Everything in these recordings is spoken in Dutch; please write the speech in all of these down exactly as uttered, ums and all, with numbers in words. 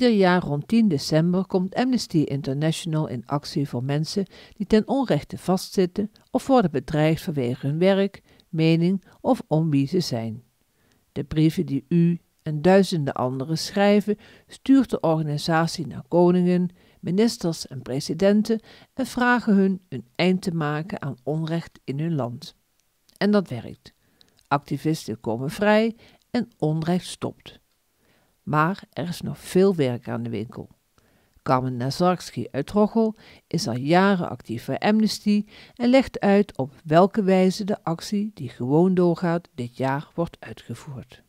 Ieder jaar rond tien december komt Amnesty International in actie voor mensen die ten onrechte vastzitten of worden bedreigd vanwege hun werk, mening of om wie ze zijn. De brieven die u en duizenden anderen schrijven, stuurt de organisatie naar koningen, ministers en presidenten en vragen hun een eind te maken aan onrecht in hun land. En dat werkt. Activisten komen vrij en onrecht stopt. Maar er is nog veel werk aan de winkel. Carmen Nazarski uit Roggel is al jaren actief bij Amnesty en legt uit op welke wijze de actie die gewoon doorgaat dit jaar wordt uitgevoerd.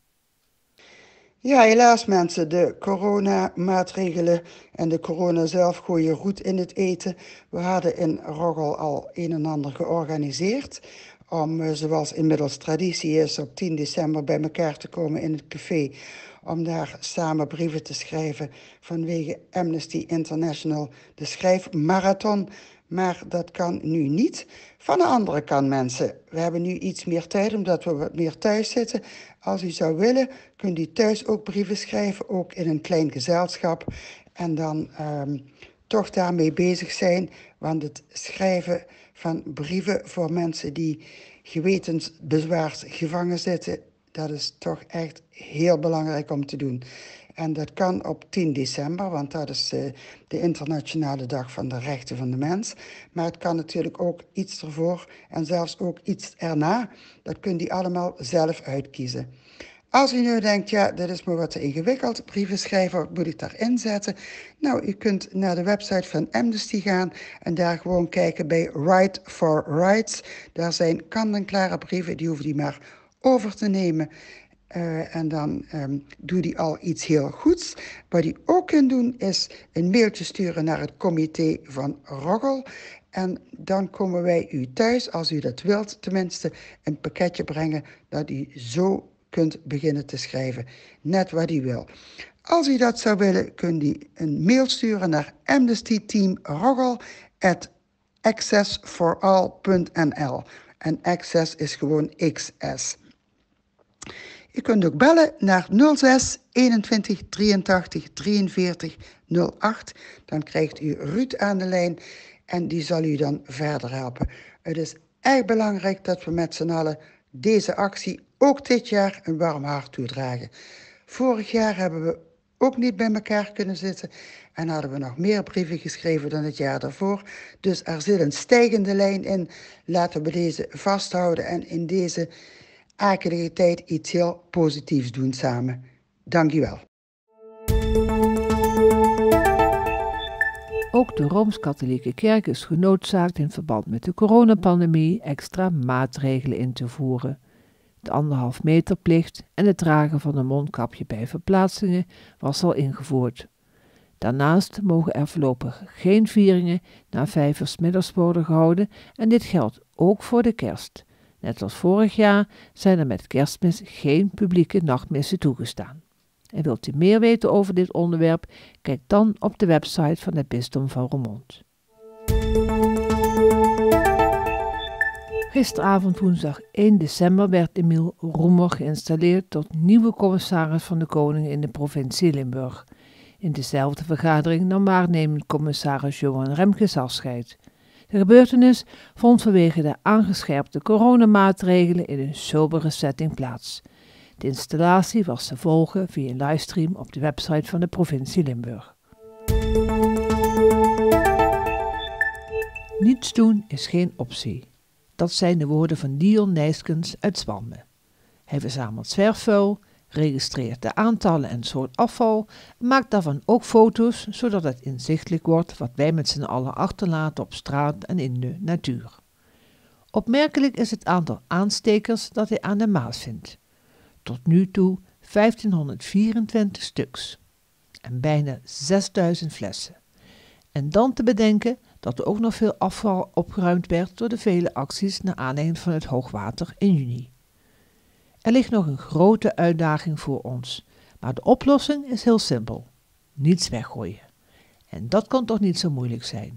Ja, helaas mensen, de coronamaatregelen en de corona zelf gooien roet in het eten. We hadden in Roggel al een en ander georganiseerd om, zoals inmiddels traditie is, op tien december bij elkaar te komen in het café, om daar samen brieven te schrijven vanwege Amnesty International, de schrijfmarathon. Maar dat kan nu niet. Van de andere kant mensen, we hebben nu iets meer tijd omdat we wat meer thuis zitten. Als u zou willen, kunt u thuis ook brieven schrijven, ook in een klein gezelschap. En dan um, toch daarmee bezig zijn, want het schrijven van brieven voor mensen die gewetensbezwaard gevangen zitten, dat is toch echt heel belangrijk om te doen. En dat kan op tien december, want dat is uh, de internationale dag van de rechten van de mens. Maar het kan natuurlijk ook iets ervoor en zelfs ook iets erna. Dat kunt u allemaal zelf uitkiezen. Als u nu denkt, ja, dat is me wat te ingewikkeld, brieven schrijven, wat moet ik daarin zetten? Nou, u kunt naar de website van Amnesty gaan en daar gewoon kijken bij Right for Rights. Daar zijn kant-en-klare brieven, die hoeven die maar over te nemen. Uh, en dan um, doe die al iets heel goeds. Wat u ook kunt doen is een mailtje sturen naar het comité van Roggel. En dan komen wij u thuis, als u dat wilt, tenminste een pakketje brengen dat u zo kunt beginnen te schrijven. Net wat u wil. Als u dat zou willen, kunt u een mail sturen naar amnestyteamroggel at access for all punt n l. En access is gewoon X S. U kunt ook bellen naar nul zes eenentwintig drieëntachtig drieënveertig nul acht. Dan krijgt u Ruud aan de lijn en die zal u dan verder helpen. Het is erg belangrijk dat we met z'n allen deze actie ook dit jaar een warm hart toedragen. Vorig jaar hebben we ook niet bij elkaar kunnen zitten en hadden we nog meer brieven geschreven dan het jaar daarvoor. Dus er zit een stijgende lijn in. Laten we deze vasthouden en in deze akelige tijd iets heel positiefs doen samen. Dank u wel. Ook de Rooms-Katholieke Kerk is genoodzaakt in verband met de coronapandemie extra maatregelen in te voeren. De anderhalf meter plicht en het dragen van een mondkapje bij verplaatsingen was al ingevoerd. Daarnaast mogen er voorlopig geen vieringen na vijf uur 's middags worden gehouden en dit geldt ook voor de kerst. Net als vorig jaar zijn er met kerstmis geen publieke nachtmissen toegestaan. En wilt u meer weten over dit onderwerp? Kijk dan op de website van het Bisdom van Roermond. Gisteravond woensdag één december werd Emiel Roemer geïnstalleerd tot nieuwe commissaris van de Koning in de provincie Limburg. In dezelfde vergadering nam waarnemend commissaris Johan Remkes afscheid. De gebeurtenis vond vanwege de aangescherpte coronamaatregelen in een sobere setting plaats. De installatie was te volgen via een livestream op de website van de provincie Limburg. Niets doen is geen optie. Dat zijn de woorden van Dion Nijskens uit Zwamme. Hij verzamelt zwerfvuil, registreert de aantallen en soort afval, maakt daarvan ook foto's, zodat het inzichtelijk wordt wat wij met z'n allen achterlaten op straat en in de natuur. Opmerkelijk is het aantal aanstekers dat hij aan de Maas vindt. Tot nu toe vijftienhonderdvierentwintig stuks en bijna zesduizend flessen. En dan te bedenken dat er ook nog veel afval opgeruimd werd door de vele acties naar aanleiding van het hoogwater in juni. Er ligt nog een grote uitdaging voor ons, maar de oplossing is heel simpel. Niets weggooien. En dat kan toch niet zo moeilijk zijn.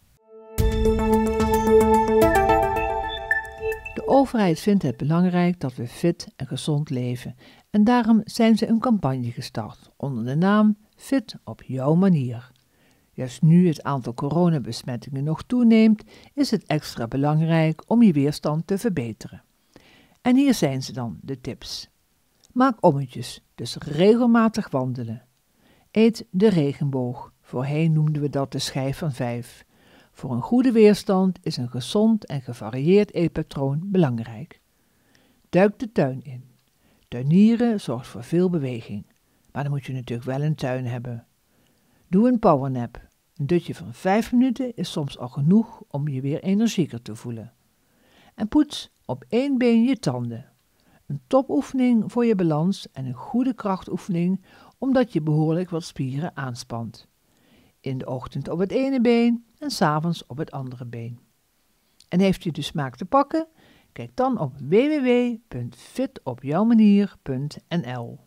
De overheid vindt het belangrijk dat we fit en gezond leven en daarom zijn ze een campagne gestart onder de naam Fit op jouw manier. Juist nu het aantal coronabesmettingen nog toeneemt, is het extra belangrijk om je weerstand te verbeteren. En hier zijn ze dan, de tips. Maak ommetjes, dus regelmatig wandelen. Eet de regenboog, voorheen noemden we dat de schijf van vijf. Voor een goede weerstand is een gezond en gevarieerd eetpatroon belangrijk. Duik de tuin in. Tuinieren zorgt voor veel beweging, maar dan moet je natuurlijk wel een tuin hebben. Doe een powernap. Een dutje van vijf minuten is soms al genoeg om je weer energieker te voelen. En poets op één been je tanden. Een topoefening voor je balans en een goede krachtoefening omdat je behoorlijk wat spieren aanspant. In de ochtend op het ene been en 's avonds op het andere been. En heeft u de smaak te pakken? Kijk dan op w w w punt fit op jouw manier punt n l.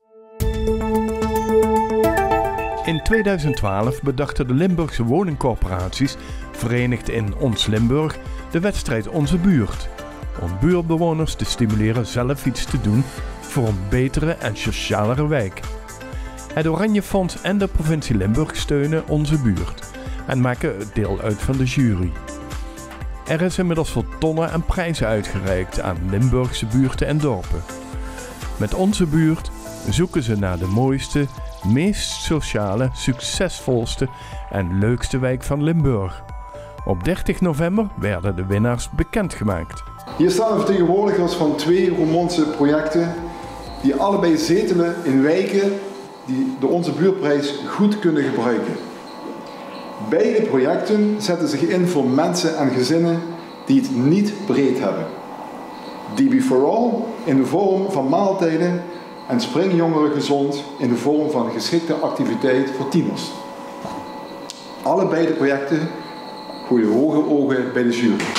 In tweeduizend twaalf bedachten de Limburgse woningcorporaties, verenigd in Ons Limburg, de wedstrijd Onze Buurt. Om buurtbewoners te stimuleren zelf iets te doen voor een betere en socialere wijk. Het Oranje Fonds en de provincie Limburg steunen Onze Buurt en maken deel uit van de jury. Er is inmiddels veel tonnen en prijzen uitgereikt aan Limburgse buurten en dorpen. Met Onze Buurt zoeken ze naar de mooiste, meest sociale, succesvolste en leukste wijk van Limburg. Op dertig november werden de winnaars bekendgemaakt. Hier staan de vertegenwoordigers van twee Roermondse projecten die allebei zetelen in wijken die de Onze Buurtprijs goed kunnen gebruiken. Beide projecten zetten zich in voor mensen en gezinnen die het niet breed hebben. D B for All in de vorm van maaltijden en Springjongeren Gezond in de vorm van een geschikte activiteit voor tieners. Allebei de projecten gooien hoge ogen bij de jury.